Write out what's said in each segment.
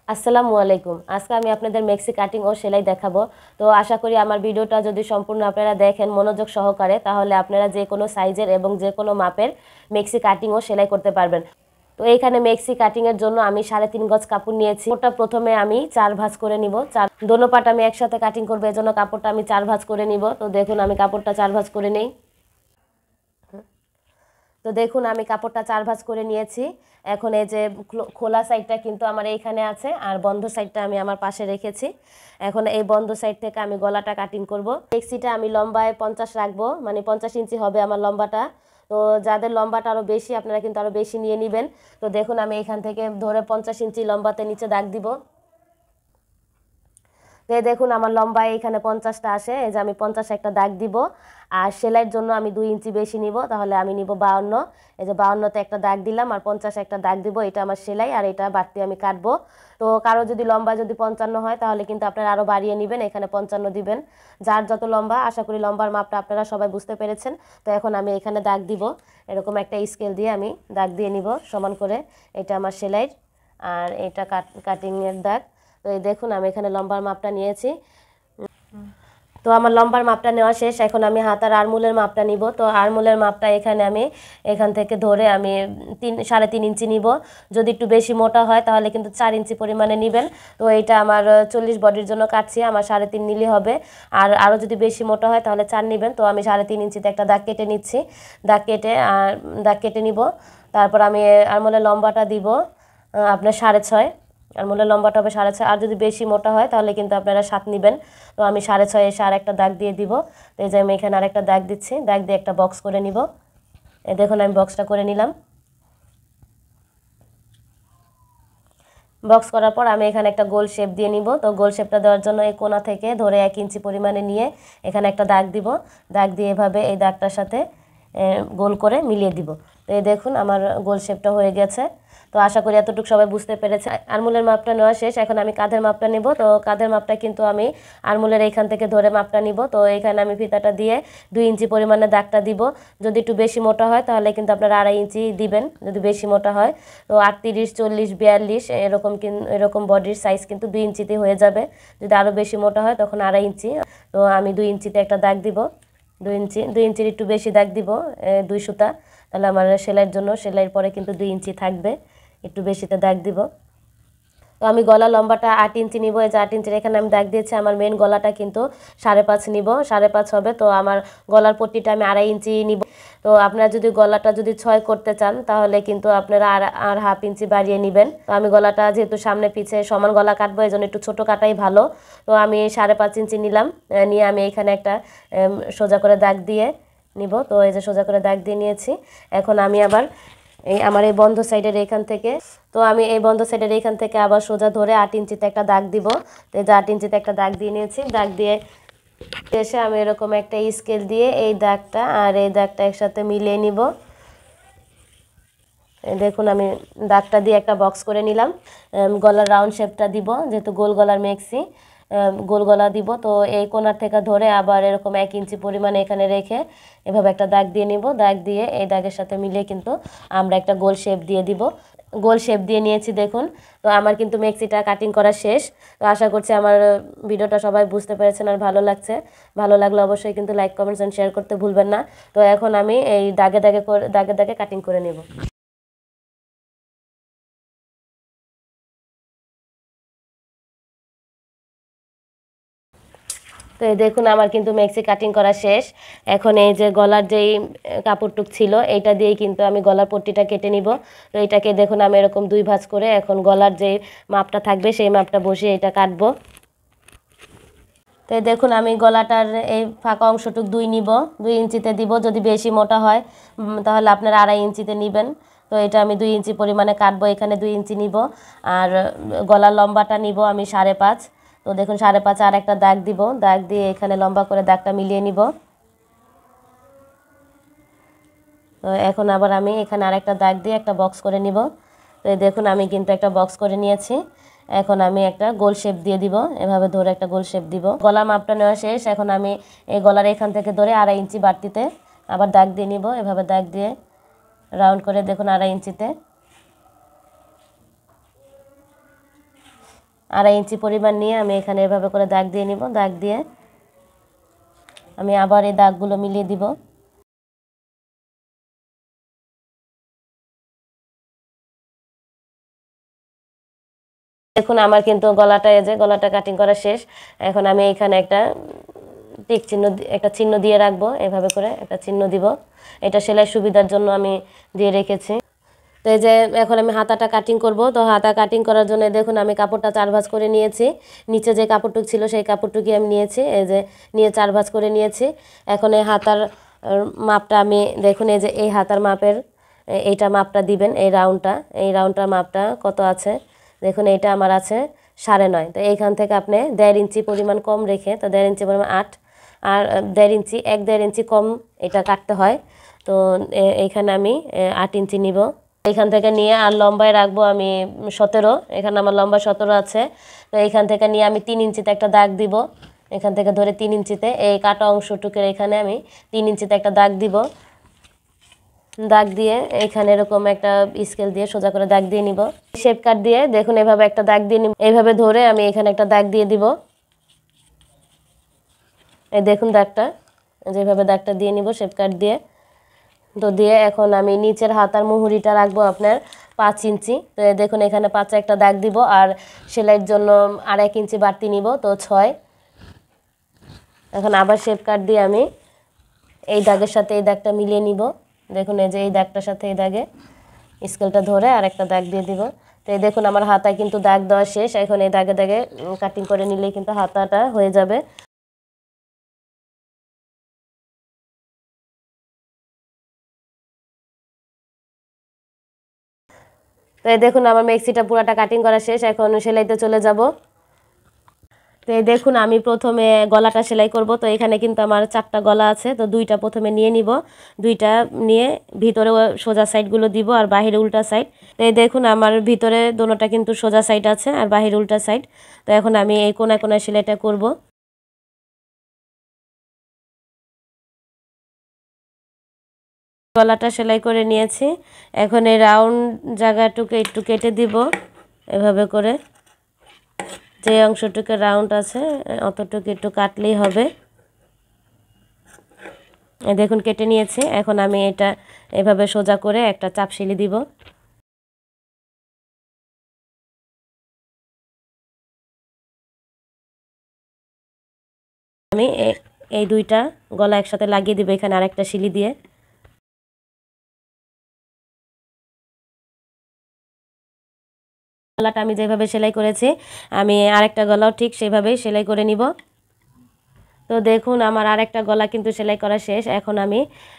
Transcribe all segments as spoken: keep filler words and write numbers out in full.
আসসালামু আলাইকুম। আজকে আমি আপনাদের মেক্সি কাটিং ও সেলাই দেখাবো। তো আশা করি আমার ভিডিওটা যদি সম্পূর্ণ আপনারা দেখেন মনোযোগ সহকারে, তাহলে আপনারা যে কোনো সাইজের এবং যে কোনো মাপের মেক্সি কাটিং ও সেলাই করতে পারবেন। তো এইখানে মেক্সি কাটিং এর জন্য আমি সাড়ে তিন গজ কাপড় নিয়েছি। ওটা প্রথমে আমি চার ভাঁজ করে নিব। চার দোনো পাট আমি একসাথে কাটিং করবো, এজন্য কাপড়টা আমি চার ভাঁজ করে নিব। তো দেখুন আমি কাপড়টা চার ভাঁজ করে নেই। তো দেখুন আমি কাপড়টা চার ভাঁজ করে নিয়েছি। এখন এই যে খোলা সাইডটা কিন্তু আমার এইখানে আছে, আর বন্ধ সাইডটা আমি আমার পাশে রেখেছি। এখন এই বন্ধ সাইড থেকে আমি গলাটা কাটিং করব। মেক্সিটা আমি লম্বায় পঞ্চাশ রাখবো, মানে পঞ্চাশ ইঞ্চি হবে আমার লম্বাটা। তো যাদের লম্বাটা আরও বেশি আপনারা কিন্তু আরও বেশি নিয়ে নেবেন। তো দেখুন আমি এখান থেকে ধরে পঞ্চাশ ইঞ্চি লম্বাতে নিচে দাগ দিব। তো দেখুন আমার লম্বা এখানে পঞ্চাশটা আসে, এই যে আমি পঞ্চাশ একটা দাগ দিব। আর সেলাইয়ের জন্য আমি দুই ইঞ্চি বেশি নিব, তাহলে আমি নিব বাউন্ন। এই যে বাউন্নতে একটা দাগ দিলাম আর পঞ্চাশ একটা দাগ দিব, এটা আমার সেলাই আর এটা বাড়তি আমি কাটবো। তো কারো যদি লম্বা যদি পঞ্চান্ন হয় তাহলে কিন্তু আপনারা আরও বাড়িয়ে নেবেন, এখানে পঞ্চান্ন দিবেন। যার যত লম্বা, আশা করি লম্বার মাপটা আপনারা সবাই বুঝতে পেরেছেন। তো এখন আমি এখানে দাগ দিব, এরকম একটা স্কেল দিয়ে আমি দাগ দিয়ে নিব সমান করে। এটা আমার সেলাইয়ের আর এটা কাট কাটিংয়ের দাগ। তো এই দেখুন আমি এখানে লম্বার মাপটা নিয়েছি। তো আমার লম্বার মাপটা নেওয়া শেষ। এখন আমি হাতার আরমুলের মাপটা নিব। তো আরমুলের মাপটা এখানে আমি এখান থেকে ধরে আমি তিন সাড়ে তিন ইঞ্চি নিব। যদি একটু বেশি মোটা হয় তাহলে কিন্তু চার ইঞ্চি পরিমাণে নেবেন। তো এটা আমার চল্লিশ বডির জন্য কাটছি, আমার সাড়ে তিন নিলে হবে। আর আরও যদি বেশি মোটা হয় তাহলে চার নেবেন। তো আমি সাড়ে তিন ইঞ্চিতে একটা দাগ কেটে নিচ্ছি। দাগ কেটে আর দাগ কেটে নিব। তারপর আমি আরমুলের লম্বাটা দিব আপনার সাড়ে ছয়। আর মূলের লম্বাটা হবে সাড়ে ছয়। আর যদি বেশি মোটা হয় তাহলে কিন্তু আপনারা সাত নেবেন। তো আমি সাড়ে ছয় এসে আর একটা দাগ দিয়ে দিব। তো এই যে আমি এখানে আরেকটা দাগ দিচ্ছি, দাগ দিয়ে একটা বক্স করে নিব। এই দেখুন আমি বক্সটা করে নিলাম। বক্স করার পর আমি এখানে একটা গোল শেপ দিয়ে নিব। তো গোল শেপটা দেওয়ার জন্য এই কোণা থেকে ধরে এক ইঞ্চি পরিমাণে নিয়ে এখানে একটা দাগ দিব। দাগ দিয়ে এভাবে এই দাগটার সাথে গোল করে মিলিয়ে দিব। তো এই দেখুন আমার গোল শেপটা হয়ে গেছে। তো আশা করি এতটুকু সবাই বুঝতে পেরেছে। আরমুলের মাপটা নেওয়া শেষ, এখন আমি কাঁধের মাপটা নিব। তো কাঁধের মাপটা কিন্তু আমি আরমুলের এইখান থেকে ধরে মাপটা নিব। তো এখানে আমি ফিতাটা দিয়ে দুই ইঞ্চি পরিমাণে দাগটা দিব। যদি একটু বেশি মোটা হয় তাহলে কিন্তু আপনারা আড়াই ইঞ্চি দিবেন, যদি বেশি মোটা হয়। তো আটত্রিশ, চল্লিশ, বিয়াল্লিশ এরকম এরকম বডির সাইজ কিন্তু দুই ইঞ্চিতে হয়ে যাবে। যদি আরও বেশি মোটা হয় তখন আড়াই ইঞ্চি। তো আমি দুই ইঞ্চিতে একটা দাগ দিব। দুই ইঞ্চি দুই ইঞ্চির একটু বেশি দাগ দিব, দুই সুতা। তাহলে আমার সেলাইয়ের জন্য সেলাইয়ের পরে কিন্তু দুই ইঞ্চি থাকবে, একটু বেশিতে দাগ দিব। তো আমি গলা লম্বাটা আট ইঞ্চি নিব। এই যে আট ইঞ্চির এখানে আমি দাগ দিয়েছি। আমার মেন গলাটা কিন্তু সাড়ে পাঁচ নিব, সাড়ে পাঁচ হবে। তো আমার গলার পট্টিটা আমি আড়াই ইঞ্চি নিব। তো আপনারা যদি গলাটা যদি ছয় করতে চান তাহলে কিন্তু আপনারা আর আর হাফ ইঞ্চি বাড়িয়ে নেবেন। তো আমি গলাটা যেহেতু সামনে পিছে সমান গলা কাটবো, এই জন্য একটু ছোটো কাটাই ভালো। তো আমি সাড়ে পাঁচ ইঞ্চি নিলাম, নিয়ে আমি এখানে একটা সোজা করে দাগ দিয়ে নিব। তো এই যে সোজা করে দাগ দিয়ে নিয়েছি। এখন আমি আবার এই আমার এই বন্ধ সাইডের এখান থেকে তো আমি এই বন্ধ সাইডের এখান থেকে আবার সোজা ধরে আট ইঞ্চিতে একটা দাগ দিব। তো এই যে আট ইঞ্চিতে একটা দাগ দিয়ে নিয়েছি। দাগ দিয়ে এসে আমি এরকম একটা স্কেল দিয়ে এই দাগটা আর এই দাগটা একসাথে মিলিয়ে নিব। দেখুন আমি দাগটা দিয়ে একটা বক্স করে নিলাম। গলার রাউন্ড শেপটা দিব, যেহেতু গোল গলার মেক্সি, গোল গলা দিব। তো এই কোণার থেকে ধরে আবার এরকম এক ইঞ্চি পরিমাণে এখানে রেখে এভাবে একটা দাগ দিয়ে নিব। দাগ দিয়ে এই দাগের সাথে মিলিয়ে কিন্তু আমরা একটা গোল শেপ দিয়ে দিব। গোল শেপ দিয়ে নিয়েছি দেখুন। তো আমার কিন্তু মেক্সিটা কাটিং করা শেষ। তো আশা করছি আমার ভিডিওটা সবাই বুঝতে পেরেছেন আর ভালো লাগছে। ভালো লাগলে অবশ্যই কিন্তু লাইক, কমেন্টস এন্ড শেয়ার করতে ভুলবেন না। তো এখন আমি এই দাগে দাগে করে দাগে দাগে কাটিং করে নেব। তো এই দেখুন আমার কিন্তু মেক্সি কাটিং করা শেষ। এখন এই যে গলার যেই কাপড়টুক ছিল এইটা দিয়েই কিন্তু আমি গলার পট্টিটা কেটে নিব। তো এটাকে দেখুন আমি এরকম দুই ভাঁজ করে এখন গলার যে মাপটা থাকবে সেই মাপটা বসিয়ে এটা কাটবো। তো এই দেখুন আমি গলাটার এই ফাঁকা অংশটুক দুই নিব, দুই ইঞ্চিতে দিব। যদি বেশি মোটা হয় তাহলে আপনারা আড়াই ইঞ্চিতে নেবেন। তো এটা আমি দুই ইঞ্চি পরিমাণে কাটবো, এখানে দুই ইঞ্চি নিব। আর গলার লম্বাটা নিব আমি সাড়ে পাঁচ। তো দেখুন সাড়ে পাঁচ আর একটা দাগ দিব, দাগ দিয়ে এখানে লম্বা করে দাগটা মিলিয়ে নিব। তো এখন আবার আমি এখানে আরেকটা দাগ দিয়ে একটা বক্স করে নিব। তো এই দেখুন আমি কিন্তু একটা বক্স করে নিয়েছি। এখন আমি একটা গোল শেপ দিয়ে দিব, এভাবে ধরে একটা গোল শেপ দিব। গলার মাপটা নেওয়া শেষ। এখন আমি এই গলার এখান থেকে ধরে আড়াই ইঞ্চি বাড়তিতে আবার দাগ দিয়ে নিব। এভাবে দাগ দিয়ে রাউন্ড করে দেখুন আড়াই ইঞ্চিতে। আড়াই ইঞ্চি পরিমাণ নিয়ে আমি এখানে এভাবে করে দাগ দিয়ে নিব। দাগ দিয়ে আমি আবার এই দাগগুলো মিলিয়ে দিব। দেখুন আমার কিন্তু গলাটা এই যে গলাটা কাটিং করা শেষ। এখন আমি এখানে একটা টিক চিহ্ন একটা চিহ্ন দিয়ে রাখবো, এভাবে করে একটা চিহ্ন দিব। এটা সেলাই সুবিধার জন্য আমি দিয়ে রেখেছি। তো এই যে এখন আমি হাতাটা কাটিং করব। তো হাতা কাটিং করার জন্য দেখুন আমি কাপড়টা চার ভাঁজ করে নিয়েছি। নিচে যে কাপড়টুক ছিল সেই কাপড়টুকি আমি নিয়েছি, এই যে নিয়ে চার ভাঁজ করে নিয়েছি। এখন এই হাতার মাপটা আমি দেখুন এই যে এই হাতার মাপের এইটা মাপটা দিবেন, এই রাউন্ডটা এই রাউন্ডটার মাপটা কত আছে দেখুন, এইটা আমার আছে সাড়ে নয়। তো এইখান থেকে আপনি দেড় ইঞ্চি পরিমাণ কম রেখে, তো দেড় ইঞ্চি পরিমাণ আট আর দেড় ইঞ্চি এক দেড় ইঞ্চি কম এটা কাটতে হয়। তো এইখানে আমি আট ইঞ্চি নিব। এইখান থেকে নিয়ে আর লম্বায় রাখবো আমি সতেরো, এখানে আমার লম্বা সতেরো আছে। তো এইখান থেকে নিয়ে আমি তিন ইঞ্চিতে একটা দাগ দিব। এখান থেকে ধরে তিন ইঞ্চিতে এই কাটা অংশটুকের এখানে আমি তিন ইঞ্চিতে একটা দাগ দিব। দাগ দিয়ে এখানে এরকম একটা স্কেল দিয়ে সোজা করে দাগ দিয়ে নিব। শেপ কাট দিয়ে দেখুন এভাবে একটা দাগ দিয়ে নিব। এইভাবে ধরে আমি এখানে একটা দাগ দিয়ে দিব। এই দেখুন দাগটা, যেভাবে দাগটা দিয়ে নিব শেপ কাট দিয়ে। তো দিয়ে এখন আমি নিচের হাতার মুহুরিটা রাখবো আপনার পাঁচ ইঞ্চি। তো দেখুন এখানে পাঁচে একটা দাগ দিব আর সেলাইয়ের জন্য আর এক ইঞ্চি বাড়তি নিব, তো ছয়। এখন আবার শেপ কাট দিয়ে আমি এই দাগের সাথে এই দাগটা মিলিয়ে নিব। দেখুন এই যে এই দাগটার সাথে এই দাগে স্কেলটা ধরে আর একটা দাগ দিয়ে দিব। তো এই দেখুন আমার হাতায় কিন্তু দাগ দেওয়া শেষ। এখন এই দাগে দাগে কাটিং করে নিলেই কিন্তু হাতাটা হয়ে যাবে। তো এই দেখুন আমার মেক্সিটা পুরাটা কাটিং করা শেষ। এখন সেলাইতে চলে যাব। তো এই দেখুন আমি প্রথমে গলাটা সেলাই করব। তো এখানে কিন্তু আমার চারটা গলা আছে, তো দুইটা প্রথমে নিয়ে নিব। দুইটা নিয়ে ভিতরে সোজা সাইডগুলো দিব আর বাহিরে উল্টা সাইড। তো এই দেখুন আমার ভিতরে দোনোটা কিন্তু সোজা সাইড আছে আর বাহিরে উল্টা সাইড। তো এখন আমি এই কোনা কোনা সেলাইটা করব। গলাটা সেলাই করে নিয়েছি। এখন এই রাউন্ড জায়গাটুকু একটু কেটে দিব এভাবে করে। যে অংশটুকু রাউন্ড আছে অতটুকু একটু কাটলেই হবে। দেখুন কেটে নিয়েছি। এখন আমি এটা এভাবে সোজা করে একটা চাপ সেলাই দিব। আমি এই দুইটা গলা একসাথে লাগিয়ে দিব এখানে আরেকটা সিলি দিয়ে। গলাটা আমি যেভাবে সেলাই করেছি আমি আরেকটা গলাও ঠিক সেভাবেই সেলাই করে নিব। তো দেখুন আমার আরেকটা গলা কিন্তু সেলাই করা শেষ। এখন আমি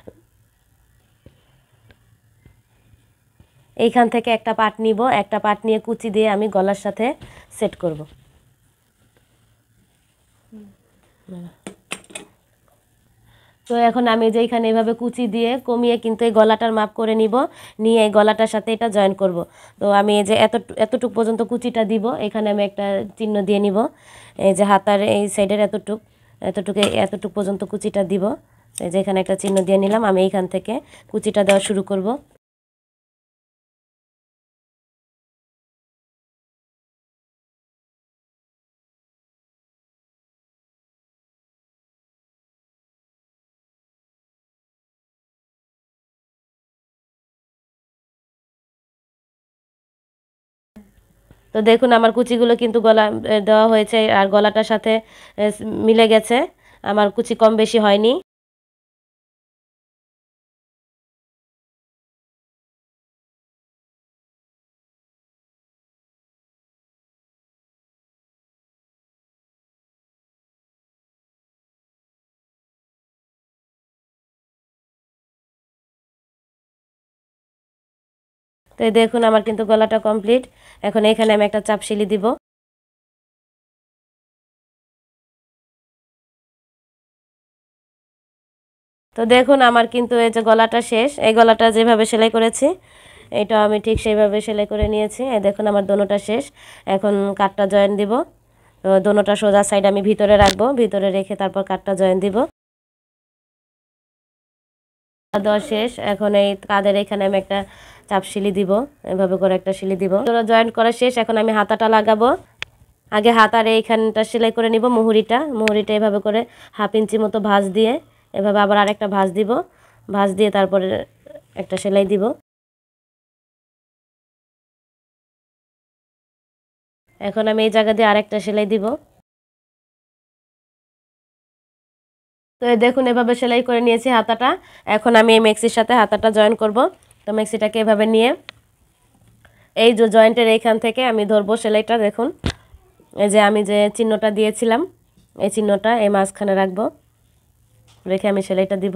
এইখান থেকে একটা পাট নিব, একটা পাট নিয়ে কুচি দিয়ে আমি গলার সাথে সেট করব। তো এখন আমি যে এখানে এভাবে কুচি দিয়ে কমিয়ে কিন্তু এই গলাটার মাপ করে নিব, নিয়ে এই গলাটার সাথে এটা জয়েন করব। তো আমি এই যে এত এতটুক পর্যন্ত কুচিটা দিব, এখানে আমি একটা চিহ্ন দিয়ে নিব। এই যে হাতার এই সাইডের এতটুক এতটুকু এতটুক পর্যন্ত কুচিটা দিব। এই যে এখানে একটা চিহ্ন দিয়ে নিলাম। আমি এইখান থেকে কুচিটা দেওয়া শুরু করব। তো দেখুন আমার কুচিগুলো কিন্তু গলা দেওয়া হয়েছে আর গলাটার সাথে মিলে গেছে, আমার কুচি কম বেশি হয়নি। তো দেখুন আমার কিন্তু গলাটা কমপ্লিট। এখন এখানে আমি একটা চাপ সেলাই দিব। তো দেখুন আমার কিন্তু এই যে গলাটা শেষ। এই গলাটা যেভাবে সেলাই করেছি এটা আমি ঠিক সেইভাবে সেলাই করে নিয়েছি। এই দেখুন আমার দোনোটা শেষ। এখন কাটটা জয়েন দিব। তো দোনোটা সোজা সাইড আমি ভিতরে রাখবো, ভিতরে রেখে তারপর কাটটা জয়েন দিব। দেওয়া শেষ। এখন এই কাঁধের এখানে আমি একটা চাপ সেলাই দিব, এভাবে করে একটা সেলাই দিব। জয়েন করা শেষ। এখন আমি হাতাটা লাগাবো। আগে হাত আর এইখানটা সেলাই করে নিব, মুহুরিটা মুহুরিটা এভাবে করে হাফ ইঞ্চি মতো ভাঁজ দিয়ে এভাবে আবার আরেকটা ভাঁজ দিব, ভাঁজ দিয়ে তারপরে একটা সেলাই দিব। এখন আমি এই জায়গা দিয়ে আরেকটা সেলাই দিব। তো এই দেখুন এভাবে সেলাই করে নিয়েছি হাতাটা। এখন আমি এই মেক্সির সাথে হাতাটা জয়েন করব। তো মেক্সিটাকে এভাবে নিয়ে এই যে জয়েন্টের এইখান থেকে আমি ধরবো সেলাইটা। দেখুন এই যে আমি যে চিহ্নটা দিয়েছিলাম এই চিহ্নটা এই মাঝখানে রাখবো, রেখে আমি সেলাইটা দিব।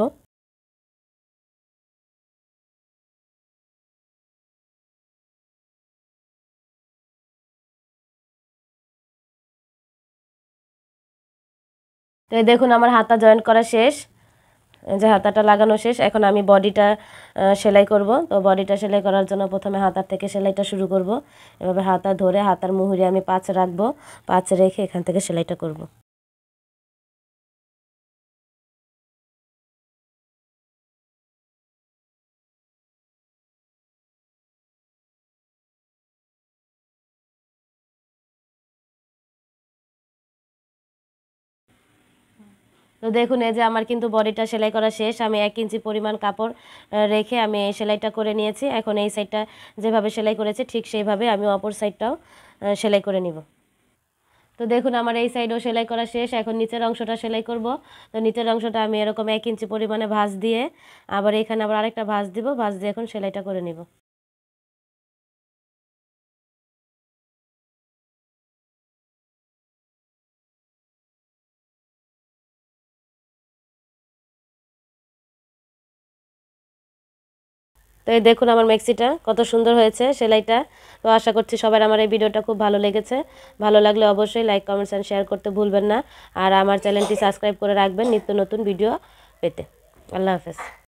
তো এই দেখুন আমার হাতা জয়েন করা শেষ, যে হাতাটা লাগানো শেষ। এখন আমি বডিটা সেলাই করব। তো বডিটা সেলাই করার জন্য প্রথমে হাতার থেকে সেলাইটা শুরু করব। এভাবে হাতা ধরে হাতার মুহুরে আমি পাঁচ রাখবো, পাঁচ রেখে এখান থেকে সেলাইটা করব। তো দেখুন এই যে আমার কিন্তু বডিটা সেলাই করা শেষ। আমি এক ইঞ্চি পরিমাণ কাপড় রেখে আমি এই সেলাইটা করে নিয়েছি। এখন এই সাইডটা যেভাবে সেলাই করেছি ঠিক সেইভাবে আমি অপর সাইডটাও সেলাই করে নিব। তো দেখুন আমার এই সাইডও সেলাই করা শেষ। এখন নিচের অংশটা সেলাই করব। তো নিচের অংশটা আমি এরকম এক ইঞ্চি পরিমাণে ভাঁজ দিয়ে আবার এখানে আবার আরেকটা ভাঁজ দিব, ভাঁজ দিয়ে এখন সেলাইটা করে নিব। তো এই দেখুন আমার মেক্সিটা কত সুন্দর হয়েছে সেলাইটা। তো আশা করছি সবার আমার এই ভিডিওটা খুব ভালো লেগেছে। ভালো লাগলে অবশ্যই লাইক কমেন্টস অ্যান্ড শেয়ার করতে ভুলবেন না। আর আমার চ্যানেলটি সাবস্ক্রাইব করে রাখবেন নিত্য নতুন ভিডিও পেতে। আল্লাহ হাফেজ।